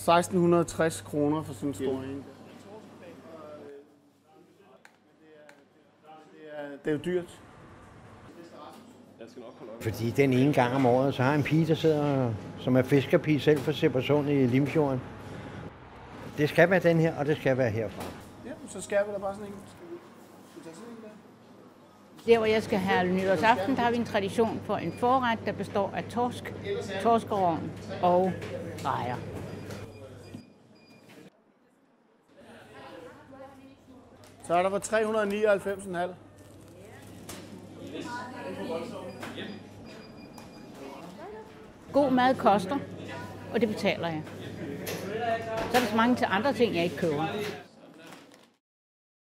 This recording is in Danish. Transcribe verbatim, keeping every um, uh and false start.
seksten tres kroner for sådan en stor en. Det er jo dyrt. Fordi den ene gang om året, så har en pige, der sidder, som er fiskerpige selv for Sebersund i Limfjorden. Det skal være den her, og det skal være herfra. Ja, så skal vi da bare sådan en. Der, hvor jeg skal have nytårsaften, der har vi en tradition for en forret, der består af torsk, torskerogn og rejer. Så er der for tre hundrede nioghalvfems komma fem. God mad koster, og det betaler jeg. Så er der så mange til andre ting, jeg ikke køber.